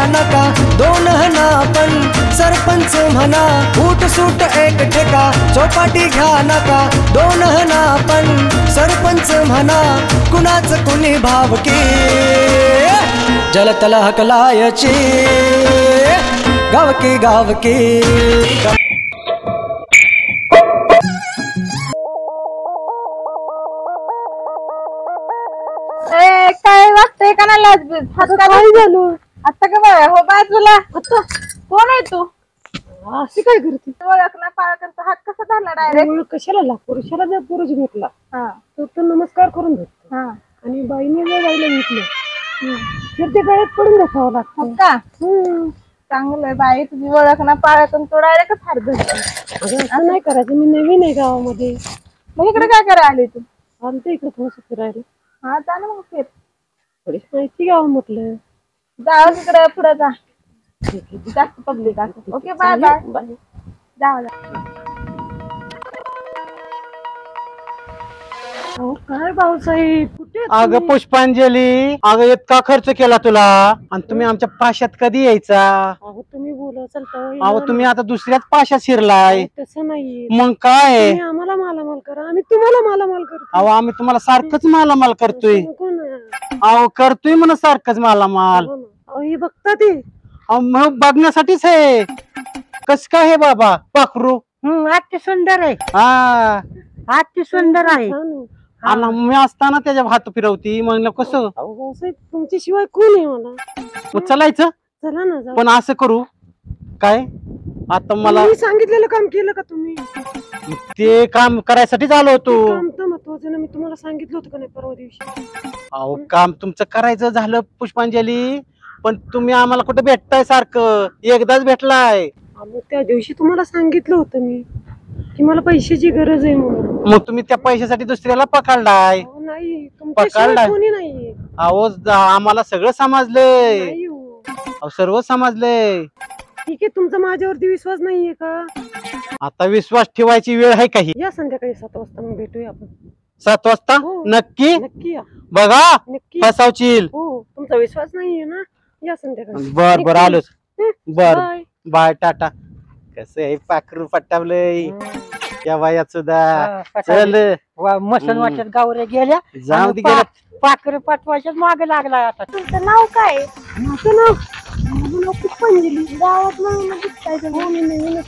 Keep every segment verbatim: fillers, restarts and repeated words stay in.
नका दोन हना पण सरपंच म्हणा फूट सूट एक ठेका चौपाटी घ्या नका दोन हना पण सरपंच म्हणा कुणाच कुणी भावकी जलतल हकलायची गावकी गावकी काय वाटतंय का नाही लाजबीज हात काय झालो आता का बाय हो बाजूला आता कोण आहे तू अशी काय करते ओळख ना पाळ करता हात कसा झाला डायरेक्ट कशाला ला पुरुषाला जर पुरुष भेटला हा तर नमस्कार करून भेटतो हा आणि बाईने जर बाईला भेटलं तर ते गळ्यात पडून बसावं लागतं का चांगलंय बाई तुझी ओळख ना पाळातून तो डायरेक्टच हात धरतो असं नाही करायचं मी नवीन आहे गावामध्ये मग इकडे काय करायला आली तू आमच्या इकडे थोडंसं फिरायला हा जा ना मग फिर थोडीच माहिती गाव म्हटलं जाऊ तिकडे पुढे जा जास्त पब्लिक असं ओके बाय बाय जाऊ जा काय भाऊसाहेब कुठे अगं पुष्पांजली अगं इतका खर्च केला तुला आणि तुम्ही आमच्या पाशात कधी यायचा अहो तुम्ही बोला चलता अहो तुम्ही आता दुसऱ्याच पाशात शिरलाय तसं नाही मग काय आम्हाला मालामाल करा आम्ही तुम्हाला मालामाल करतो अहो आम्ही तुम्हाला सारखंच मालामाल करतोय अहो करतोय म्हणून सारखंच मालामाल हे बघता ते मग बघण्यासाठीच आहे कस काय हे बाबा पाखरू अति सुंदर आहे हा अति सुंदर आहे आणि मी असताना त्याच्या हात फिरवती म्हणलं कसं तुमच्या शिवाय कोण आहे मला चलायचं चला ना पण असं करू काय आता मला सांगितलेलं काम केलं का तुम्ही ते काम करायसाठीच आलो होतो महत्वाचं ना मी तुम्हाला सांगितलं होतं का नाही परवा दिवशी अहो काम तुमचं करायचं झालं पुष्पांजली पण तुम्ही आम्हाला कुठे भेटताय सारखं एकदाच भेटलाय त्या दिवशी तुम्हाला सांगितलं होतं मी की मला पैशाची गरज आहे म्हणून मग तुम्ही त्या पैशासाठी दुसऱ्याला पकडलाय नाही पकडलाय कोणी नाही अहो आम्हाला सगळं समजलंय अहो सर्व समजलंय ठीक आहे तुमचा माझ्यावरती विश्वास नाहीये का आता विश्वास ठेवायची वेळ आहे काही या संध्याकाळी सात वाजता मग भेटूया आपण सात वाजता नक्की नक्की या बघा नक्की फसावशील हो तुमचा विश्वास नाहीये ना या संध्याकाळी बर बर आलोच बर बाय टाटा कसं आहे पाखरू पटावलंय त्या वयात सुद्धा चल मसन वाटत गावरे गेल्या जाऊ दे गेल्या पाखर पाठवायच्याच मागे लागला आता तुमचं नाव काय माझं नाव माझं नाव पुष्पांजली गावात नाही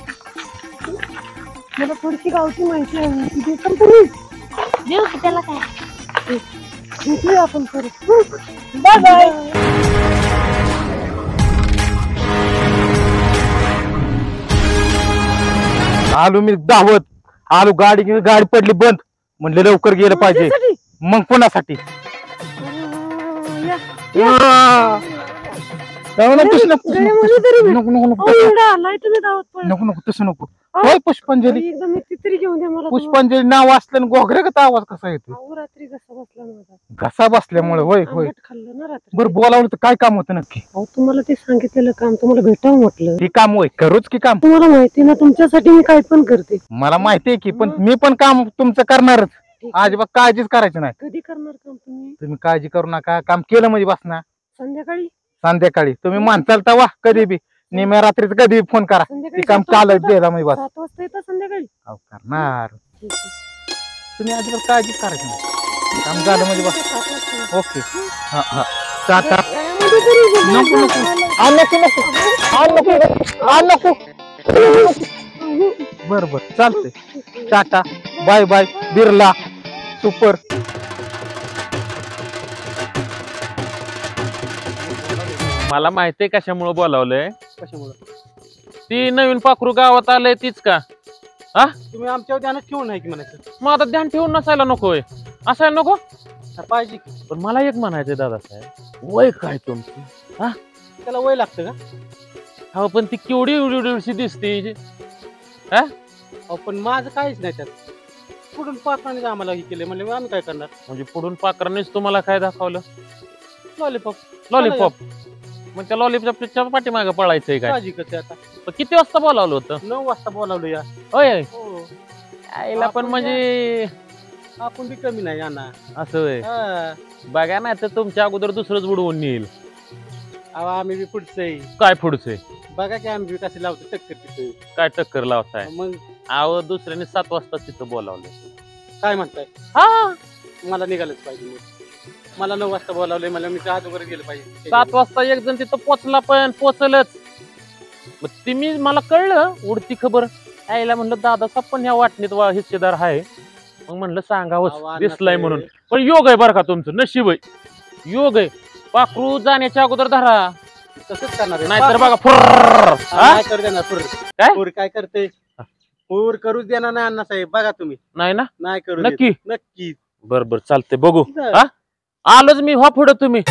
मला थोडीशी गावची माहिती आहे पण तुम्ही देऊ की त्याला काय भेटूया आपण परत बाय बाय आलो मी दावत आलो गाडी गाडी पडली बंद म्हणले लवकर गेलं पाहिजे मग कोणासाठी नको नको तसं नको होय पुष्पांजली पुष्पांजली नाव असलं घोगरे का आवाज कसा येतो रात्री घसा बसला माझा घसा बसल्यामुळे होय होय खाल्लं ना रात्री बरं बोलावलं तर काय काम होतं नक्की तुम्हाला ते सांगितलेलं काम तुम्हाला भेटावं म्हटलं ते काम होय करूच की काम तुम्हाला माहिती ना तुमच्यासाठी मी काय पण करते मला माहिती आहे की पण मी पण काम तुमचं करणारच अजिबात काळजीच करायची नाही कधी करणार काम तुम्ही तुम्ही काळजी करू नका काम केलं म्हणजे बस ना संध्याकाळी संध्याकाळी तुम्ही माणसाल तवा कधी बी निम्या रात्रीच कधी काम करा ते काम चालत द्यायला म्हणजे बस सात वाजता येतं संध्याकाळी करणार तुम्ही अजिबात काळजीच करायची नाही काम झालं म्हणजे बस ओके हा हा टाटा नको नको नको नको नको बर बर चालतंय Tata bye bye Birla super मला माहितीये कशामुळे बोलावलंय ती नवीन पाखरू गावात आलंय तीच का हा तुम्ही आमच्यावर ध्यानात ठेवून नाही की म्हणायचं मग आता ध्यान ठेवून नसायला नकोय असायला नको पाहिजे पण मला एक म्हणायचंय दादासाहेब वय काय तुमची हा त्याला वय लागतं का हो पण ती केवढी एवढी दिसते हा अहो पण माझं काहीच नाही त्यात पुढून पाखराने आम्हाला हे केले म्हणजे आम्ही काय करणार म्हणजे पुढून पाखरानेच तुम्हाला काय दाखवलं लॉलीपॉप लॉलीपॉप मग त्या लॉलीपॉपच्या पाठीमागे पळायचंय काय आता किती वाजता बोलावलं होतं नऊ वाजता बोलावलं या होय आईला पण म्हणजे आपण बी कमी नाही यांना असं बघा ना तर तुमच्या अगोदर दुसरंच बुडवून नेईल अहो आम्ही बी पुढचं आहे. काय पुढचे बघा की आम्ही बी कसे लावतो टक्कर तिथे. काय टक्कर लावताय मग अहो दुसऱ्याने सात वाजता तिथं बोलावलं. काय म्हणताय? हा मला निघालच पाहिजे मग. मला नऊ वाजता बोलावलंय, मला मी आज वगैरे गेलं पाहिजे. सात वाजता एक जण तिथं पोचला पण पोचलच. मग तुम्ही मला कळलं उडती खबर यायला म्हणलं दादा पण ह्या वाटणीत वा- हिस्सेदार आहे. मग म्हणलं अहो, सांगावं अण्णा दिसलाय ते- म्हणून. पण योग आहे बरं का तुमचं, नशीब आहे, योग आहे. पाखरू जाण्याच्या अगोदर धरा, तसंच करणार आहे. नाहीतर बघा फुर्र. हा? काय करू देणार पूर? काय? पूर काय करते? पूर करूच देणार नाही अण्णा साहेब. बघा तुम्ही, नाही ना नाही करू देत. नक्की नक्की. बर बर चालतंय बघू. बरं. हा आलोच मी, व्हा पुढं तुम्ही.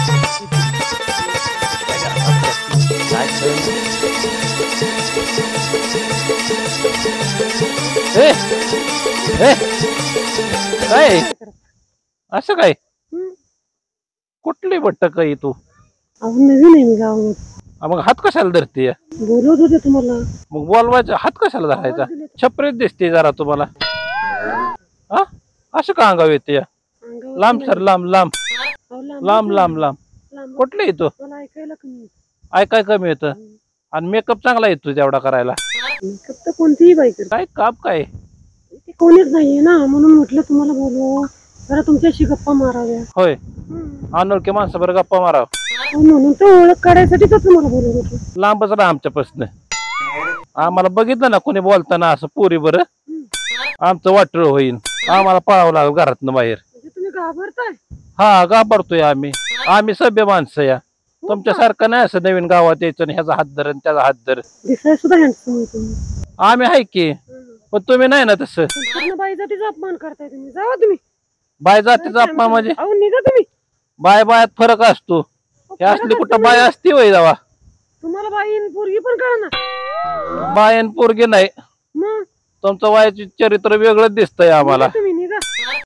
ए, ए, काय असं काय कुठली बट्ट काय तू? नवीन आहे मी गावात. मग हात कशाला धरते? बोलवत होते तुम्हाला. मग बोलवायचा हात कशाला धरायचा? छपरीत दिसते जरा तुम्हाला. हा असं का अंगाव येते? लांब सर, लांब लांब लांब लांब लांब. कुठले येतो? ऐकायला कमी ऐकाय कमी येतं आणि मेकअप चांगला येतो तेवढा करायला. मेकअप तर कोणतीही बाई करते. काय काम काय? ते कोणीच नाहीये ना, म्हणून म्हटलं तुम्हाला बोलवा, जरा तुमच्याशी गप्पा माराव्या. होय, अनोळखी माणसाबरोबर गप्पा माराव. म्हणून तर ओळख काढायसाठी तर तुम्हाला बोलवत होतो. लांबच राहा आमच्यापासून. आम्हाला बघितलं ना कोणी बोलताना असं पोरी बरं, आमचं वाटळ होईल. आम्हाला पळावं लागेल घरातनं बाहेर. म्हणजे तुम्ही घाबरताय? हा घाबरतोय आम्ही. आम्ही सभ्य माणसं या, तुमच्यासारखं नाही असं नवीन गावात यायचं आणि ह्याचा हात धर आणि त्याचा हात धर. दिसाय सुद्धा हँडसम आहे तुम्ही. आम्ही आहे की, पण तुम्ही नाही ना तसं. पूर्ण बाईजातीचा अपमान करताय तुम्ही. जावा तुम्ही. बाय जातीचा अपमान म्हणजे? अहो निघा तुम्ही. बाय बायात फरक असतो. हे असली कुठं बाय असती वय जावा. तुम्हाला बाई आणि पोरगी पण कळना. बाय आणि पोरगी नाही, मग तुमचं वयाचे चरित्र वेगळंच दिसतंय आम्हाला. निघा तुम्ही निघा.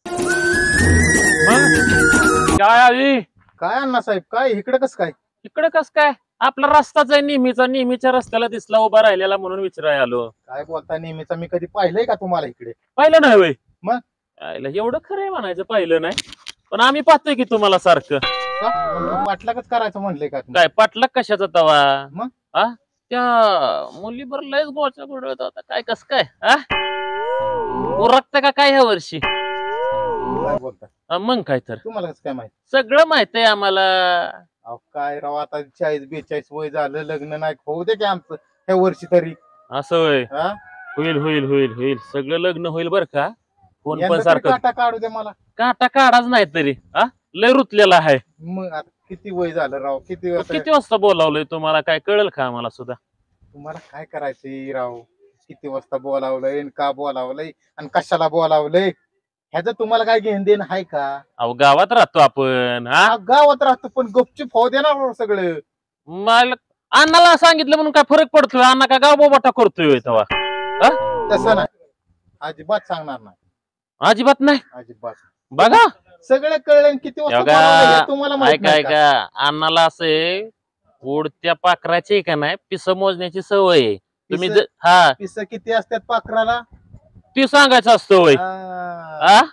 काय आली काय अण्णा साहेब, काय इकडे कसं काय? इकडे कस काय? आपला रस्ताच आहे नेहमीचा, नेहमीच्या रस्त्याला दिसला उभा राहिलेला म्हणून विचाराय आलो. काय बोलता नेहमीचा? मी कधी पाहिलंय का तुम्हाला इकडे? पाहिलं नाही वय? मग? आयला एवढं खरंय म्हणायचं पाहिलं नाही, पण आम्ही पाहतोय की तुम्हाला सारखं. का? पाटलाकच करायचं म्हणले का तुम्ही? काय पाटला कशाचा तवा? मग? हा त्या मुलीवर लयच गोळचा गोडवत होता. काय कस काय हा उरकतं का काय ह्या वर्षी? काय बोलता? हा, मग काय तर तुम्हाला कसं काय माहित? सगळं माहित आहे आम्हाला. अहो काय राव, आता चाळीस बेचाळीस वय झालं, लग्न नाही होऊ दे की आमचं ह्या वर्षी तरी. असं होय? हा? होईल होईल होईल होईल सगळं लग्न होईल बर का. फोन पण यंदा तरी सारखं काटा काढू दे मला. काटा काढाच नाही तरी हा लय रुतलेला आहे. मग आता किती वय झालं राव, किती वर्ष? किती वाजता बोलावलंय तुम्हाला? काय कळेल का आम्हाला सुद्धा? तुम्हाला काय करायचंय राव? किती वाजता बोलावलंय आणि का बोलावलंय आणि कशाला बोलावलंय ह्याचं तुम्हाला काय घेण देण आहे का? अहो गावात राहतो आपण. हा हा, गावात राहतो पण गपचूप होऊ दे ना राव सगळं. मला अण्णाला सांगितलं म्हणून काय फरक पडतोय? अण्णा का गाव बोबाटा करतोय तेव्हा? तसं नाही, अजिबात सांगणार नाही. अजिबात नाही. अजिबात बघा सगळं कळलं. किती वाजता बघा, बोलावलंय हे तुम्हाला माहित ऐका नाही का? ऐका अण्णाला असे उडत्या पाखराची का नाही पिस मोजण्याची सवय आहे. तुम्ही पिसं? ज- हा पिसं किती असतात पाखराला? ती सांगायचं असतं वय. हा. हा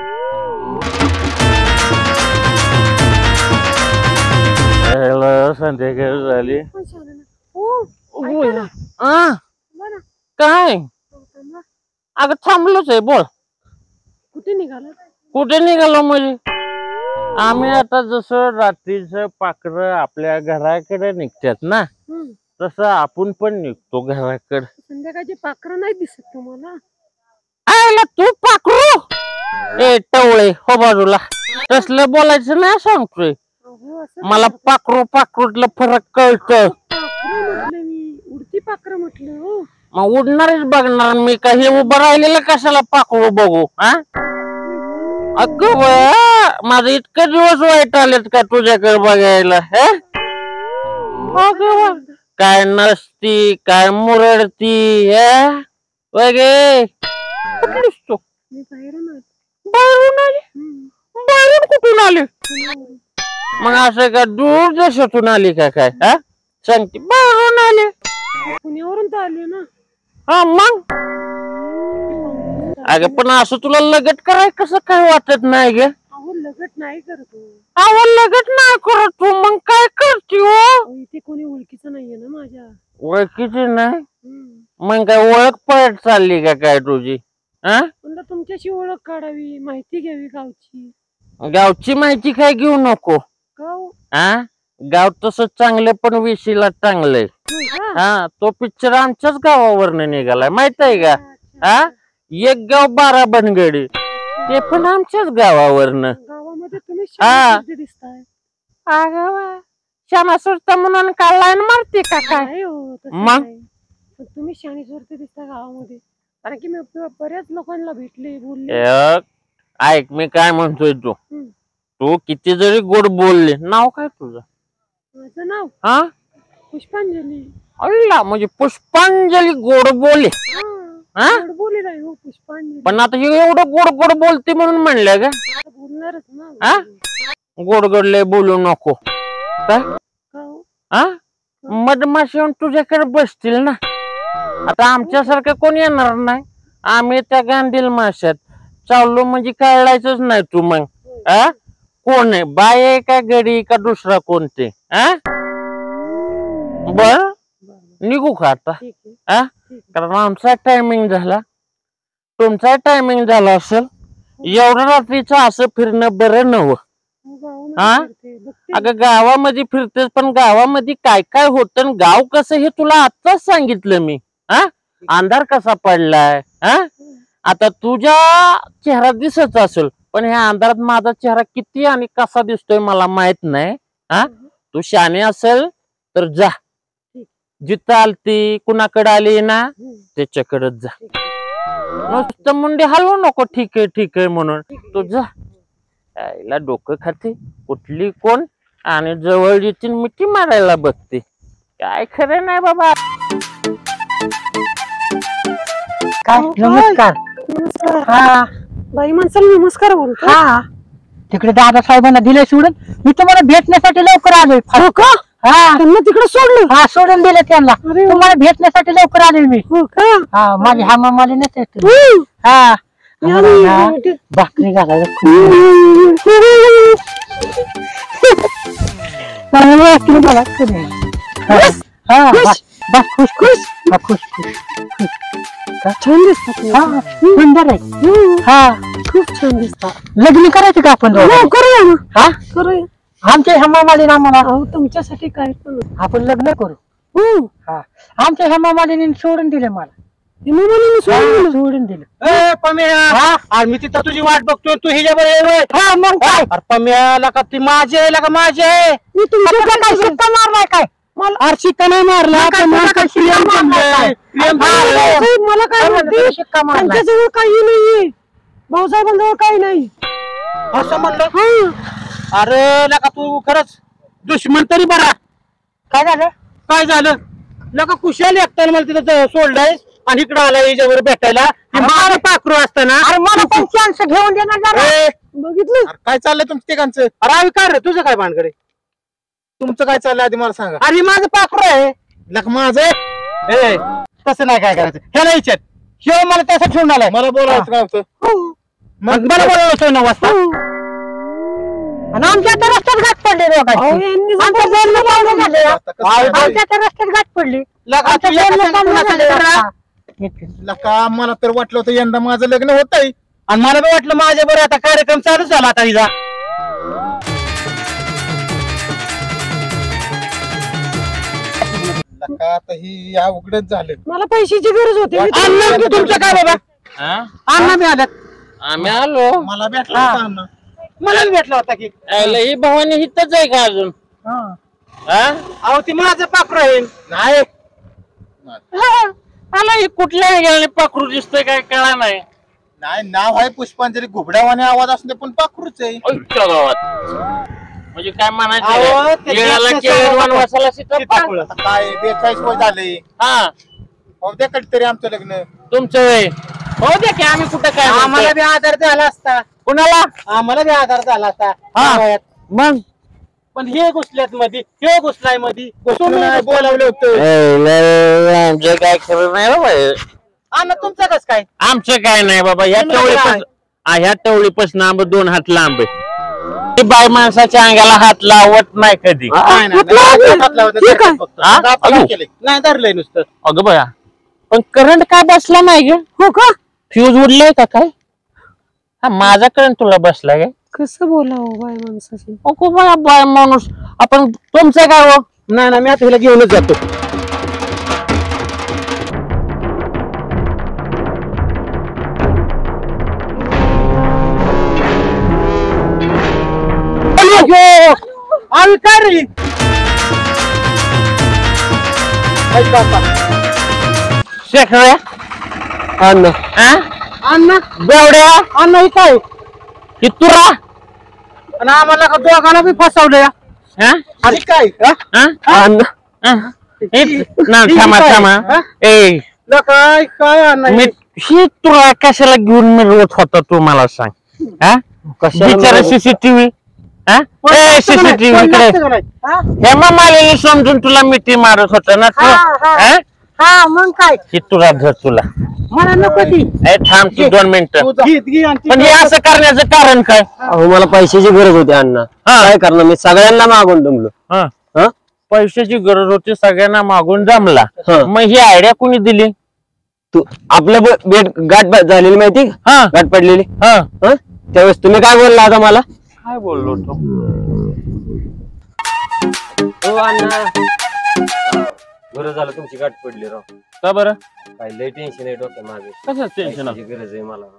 संध्याकाळ झाली. हो आ, काय अगं थांबलोच आहे. बोल कुठे निघाला? कुठे निघालो म्हणजे? आम्ही आता जसं रात्रीचं पाखरं आपल्या घराकडे निघतात ना, हम्म. तसं आपण पण निघतो घराकडे. संध्याकाळची पाखरं नाही दिसत तुम्हाला? आयला तू पाखरू ए टवळे हो बाजूला, तसलं बोलायचं नाही सांगतोय. अहो, असं मला पाखरू पाखरूतलं फरक कळतं. पाखरं म्हटलं मी, उडती पाखरं म्हटलं. हो मग उडणारच बघणार मी. काही उभं राहिलेलं कशाला पाखरू बघू? हा अगं बया, माझे इतके दिवस वाईट आलेत का तुझ्याकडे बघायला? हे अगं बा, काय नसती काय मुरडती हे वगे. कुठलीस तू? मी बाहेरून आले. बाहेरून आली? हम्म. बाहेरून कुठून आली? पुण्यावरून. मग असं का दूर देशातून आली का काय? हा सांगते बाहेरून आली. पुण्यावरून तर आले ना. हा मग अगं पण असं तुला लगट कराय कसं काय वाटत नाही ग? अहो लगट नाही करतो. अहो लगत नाही करत तू मग काय करते हो? इथे कोणी ओळखीचं नाहीये ना माझ्या. ओळखीची नाही मग काय ओळख पळत चालली का काय तुझी? हा म्हणलं तुमच्याशी ओळख काढावी, माहिती घ्यावी गावची. गावची माहिती काय घेऊ नको. गाव हा गाव तसं चांगलं पण विशीला चांगलंय. हा तो पिक्चर आमच्याच गावावरनं निघालाय माहित आहे का? हा एक गाव बारा बनगडी ते पण आमच्याच गावावरनं. गावामध्ये तुम्ही हा. शांत दिसताय. श्यामा सुरता म्हणून काढलाय आणि मारते का काय? नाही हो, तसं मग? नाही. पण तुम्ही शाणी सुरते दिसता गावामध्ये. कारण की मी बऱ्याच लोकांना भेटले, बोलले. एक, ऐक मी काय म्हणतोय तू हम्म. तू किती जरी गोड बोलले नाव काय तुझं? माझं नाव हा पुष्पांजली. अल्ला म्हणजे पुष्पांजली गोड बोले. हा? गोड बोली नाही हो, पुष्पांजली. पण आता हे एवढं गोड गोड बोलते म्हणून म्हणलं का? आता बोलणारच हा? ना. गोड गोडले बोलू नको काय? का हो? हा मधमाशी येऊन तुझ्याकडे बसतील ना. आता आमच्यासारखं कोण येणार नाही. आम्ही त्या गांधील माशात चाललो म्हणजे कळायचंच नाही तू मग. हा कोण आहे बाय आहे का गडी का दुसरा कोणते? हा बर निघू का आता? ठीक आहे. हा कारण आमचा टायमिंग झाला तुमचा टायमिंग झाला असेल. एवढं रात्रीचं असं फिरणं बरं नव्हं. हो, गावामध्ये हा? फिरते, बघते. अगं गावामध्ये फिरतेस पण गावामध्ये काय काय होतं गाव कसं हे तुला आत्ताच सांगितलं मी. हा अंधार कसा पडलाय. हा आता तुझ्या चेहरा दिसत असेल पण ह्या अंधारात माझा चेहरा किती आणि कसा दिसतोय मला माहित नाही. हा तू शाने असेल तर जा जिथं आलती कुणाकडे आली ना त्याच्याकडेच जा. नुसतं मुंडी हलवू नको ठीक आहे ठीक आहे म्हणून तू जा. यायला डोकं खाते कुठली कोण आणि जवळ येते मिठी मारायला बघते. काय खरं नाही बाबा. काय नमस्कार. नमस्कार. हा बाई माणसाला नमस्कार बोलतो. हा तिकडे दादा साहेबांना दिले सोडून मी तुम्हाला भेटण्यासाठी लवकर आलोय. हो का? हा त्यांना तिकडे सोडलं. हा सोडून दिले त्यांना. अरे वा. तुम्हाला भेटण्यासाठी लवकर आलोय मी. हो का? हा माझी हा मामाली नसते हम्म. हा आम्हाला ना आणि- भाकरी घालायला खूप- मला भाकरी मला खूप आहे. हा, हा, बस बस खुश खुश हा, खुश खुश छान दिसतात ते. हा सुंदर आहे. हम्म. हा खूप छान दिसतात. लग्न करायचं का आपण दोघं? हो, करूया ना. हा करूया. आमच्या ह्या मामालीने आम्हाला अहो तुमच्यासाठी काय पण. आपण लग्न करू. हो. हा आमच्या ह्या मामालीने सोडून दिले मला. हे मामाने सोडून दिलं. सोडून दिलं. ए पम्या अरे मी तिथं तुझी वाट बघतोय तू हिच्याबरोबर हा मग काय अरे पम्याला का ती माझी आहे का माझी आहे? मी तुमच्याकडे काय शिक्का मारलाय काय? अरे शिक्का नाही मारला मग काय पण तुला मला काय प्रेम शिक्का जमलंय. मारलाय? प्रेम हा, जमलंय. साहेब, मला काय काय म्हणते म्हणतो, शिक्का मारलाय? त्यांच्याजवळ काही नाहीये. भाऊसाहेबांजवळ काही नाही. असं म्हणलं हा. अरे लका तू खरंच दुश्मन तरी बरा. काय झालं? काय झालं लका कुशाल एकट्याला मला तिथं सोडलंय आणि इकडं आलाय हिच्यावर भेटायला. ती माझं पाखरू असताना अरे मला पण चान्स घेऊन देणार जरा. ए, बघितलं. अरे काय चाललंय तुमचं तिघांचं? अरे आम्ही काय रे तुझं काय भानकडे? तुमचं काय चाललंय आधी मला सांगा. अरे माझं पाखरू आहे. लक माझं ए तसं नाही काय करायचं ह्याला विचार शिव मला त्यासाठी ठेवून आलाय. मला बोलायचं काय होतं? हो. मग मला बोलवतोय नऊ वाजता. आणि आमच्या आता रस्त्यात गाठ पडली अहो, दोघांची. यांनी आमच्या जबरदस्ती बोलणं चालू लावलं. झालं. आता कसं काय? आमच्या आता रस्त्यात गाठ पडली. लका आमच्या तू एका बोलणं संग चालू कुणाचं झालं. लग्न करा. हा. एक- लका मला तर वाटलं होतं यंदा माझं लग्न होतंय. आणि मला बी वाटलं माझ्या बरोबर आता कार्यक्रम चालू झाला आता हिचा. लका आता ही या उघडच झालं. मला पैशाची गरज होती. मी अण्णा तू तुमचं काय बाबा अण्णा मी आल्यात. आम्ही आलो. मला भेटला होता अण्णा. मला बी भेटला होता की यायला ही भवानी हितच आहे का अजून? हा. हा अहो ती माझं पाखरू आहे. नाही आला ही कुठल्या गेले पाखरू दिसतोय काय कळा नाही. नाही नाव आहे पुष्पांजली घुबड्यावाने आवाज असू दे पण पाखरूच आहे. आमच्या गावात म्हणजे काय अहो, म्हणायचं ते केळाला जास्त केळ सवय वनवासाला सीताफळ. सीताफळ. आता काय बेचाळीस वय झाले. हा हो दे कधीतरी आमचं लग्न. तुमचं वय हो दे की आम्ही कुठं काय आम्हाला म्हणतोय? बी आधार झाला असता. कुणाला आम्हाला बी आधार झाला असता हा. वयात. मग पण हे घुसल्यात मध्ये हे घुसलाय मध्ये तुम्ही नाही बोलावलं होतं. ए, लय, आमचं काय खरं नाही बाबा हे. अण्णा तुमचं कस काय? आमचं काय नाही बाबा ह्या तुम्ही टवळीपासून काय? ह्या टवळीपासून आंब दोन हात लांब आहे. ती बाई माणसाच्या अंगाला हात लावत नाही कधी. नाही, नाही, नाही, हात लावत नाही, फक्त. हा? दाबाला अगं. केलंय. नाही धरलंय नुसतं. अगं बया पण करंट काय बसला नाही ग? हो का फ्यूज उडलंय का काय? हा माझा करंट तुला बसला काय? कसं बोलावं बाय माणसाशी? अगो बया बाय माणूस आपण तुमचं काय हो? नाही ना मी आता हिला घेऊनच जातो. आम्ही काय रे शेखऱ्या अण्णा हा अण्णा बेवड्या अण्णा हे काय की तुरा आणि आम्हाला का दोघांना बी फसवलंय हा आणि काय हा? हा? अण्णा हा? हे- ना थांबा थांबा हा? ए ल काय काय अण्णा मी हे? ही तुला कशाला घेऊन मिरवत होता तू मला सांग हा बिचारा सीसीटीव्ही ए सीसीटीव्ही इकडे नसतं का नाही? हा? हेमा मालिनी समजून तुला मिठी मारत होता ना तू हा? हा मग काय ही तुला धर तुला मला नको ती ए थांब तू दोन मिनिटं तू जा. घे, घे आणि ती पण हे असं करण्याचं कारण काय? अहो मला पैशाची गरज होती अण्णा. हा. काय करणार मी सगळ्यांना मागून दमलो. हा. हा? पैशाची गरज होती सगळ्यांना मागून जमला हा. मग ही आयडिया कोणी दिली? तू आपलं ब- बेट गाठ ब- झालेली माहिती का? हा गाठ पडलेली हा हा? त्यावेळेस तुम्ही काय बोलला आता मला? काय बोललो तो हो अण्णा बरं झालं तुमची गाठ पडली राव. का बरं काय लय टेन्शन आहे डोक्या मागे. कसं टेन्शन पैशाची गरज आहे मला.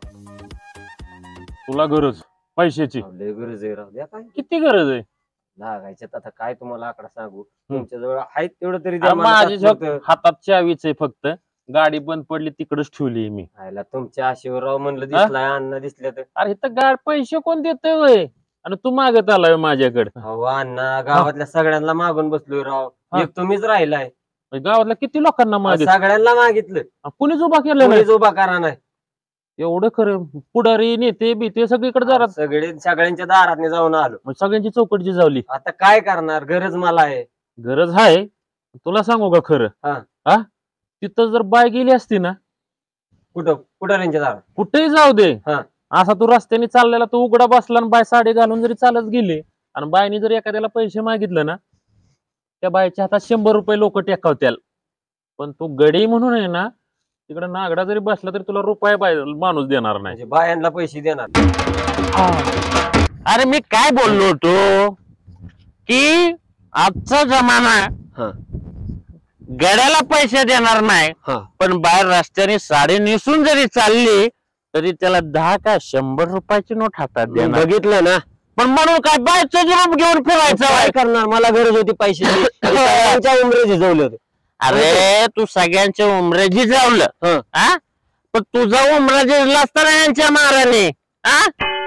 तुला गरज पैशाची राव, लय गरज आहे राव. द्या काय किती गरज आहे? लागायच्यात आता काय तुम्हाला आकडा सांगू. तुमच्या जवळ आहेत तेवढं तरी द्या अरे मला माझी तात्पुरतं. झोप हातात चावीच आहे फक्त गाडी बंद पडली तिकडच ठेवली मी. खायला तुमच्या आशेवर राव म्हणलं दिसलाय अण्णा दिसल्या तर. अरे इथं गाड पैसे कोण देतोय वय आणि तू मागत आलाय माझ्याकडे. अहो अण्णा गावातल्या सगळ्यांना मागून बसलोय राव. हा. एक तुम्हीच राहिलाय. गावातल्या किती लोकांना मागित सगळ्यांना मागितलं कुणीच उभा केलं नाही कोणीच उभा करा नाही. एवढं खरं पुढारी नेते बिते सगळीकडे जरा सगळे सगळ्यांच्या दारात जाऊन आलो. सगळ्यांची चौकट जिजावली. आता काय करणार गरज मला आहे. गरज आहे तुला सांगू का खरं हा. हा तिथं जर बाय गेली असती ना कुठं कुठाऱ्यांच्या दारात कुठेही जाऊ दे हा. असा तू रस्त्याने चाललेला तू उघडा बसला आणि बाय साडी घालून जरी चालत गेली आणि बायने जर एखाद्याला पैसे मागितलं ना त्या बायच्या हातात शंभर रुपये लोक टेकावत्याल पण तू गडी म्हणून आहे ना तिकडे नागडा जरी बसला तरी तुला रुपये बाय माणूस देणार नाही. म्हणजे बायांना पैसे देणार. अरे मी काय बोललो होतो की आजचा जमाना हा. गड्याला पैसे देणार नाही हा. पण बाहेर रस्त्याने साडी नेसून जरी चालली तरी त्याला दहा का शंभर रुपयाची नोट हातात मी देणार. बघितलं ना. पण म्हणून काय बायचं रूप घेऊन फिरायचं काय वय? करणार मला गरज होती पैशाची. सगळ्यांच्या उमरे झिजवले होते. अरे तू सगळ्यांच्या उमरे झिजवलं हं. हा पण तुझा उमरा झिजला असताना यांच्या माराने हा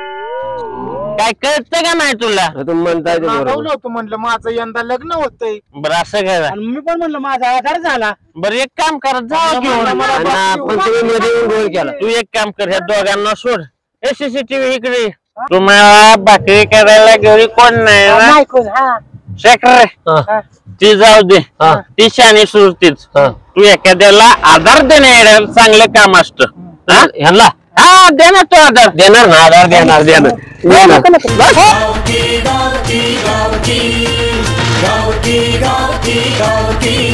काय कळतं का नाही तुला? तुम्ही म्हणताय ते बरोबर. मागवलं होतं म्हणलं माझं यंदा लग्न होतंय बरं असं काय आणि मी पण म्हणलं माझा आधार झाला. बरं एक काम कर जा घेऊन मला आणि आपण तुम्ही मध्ये येऊन गोळ केला. तू एक काम कर ह्या दोघांना सोड हे सीसीटीव्ही इकडे तुम्हाला भाकरी करायला घरी कोण नाही ना नाही कोण, हा. शेखर हा. ती जाऊ दे हा. ती शानी सुरतीच हा. तू एखाद्याला आधार देणे चांगलं काम असतं हा? ह्यांना हा दे ना तो आधार देणार ना आधार देणार देणार देणार. गावठी गावठी गावठी गावठी गावठी गावठी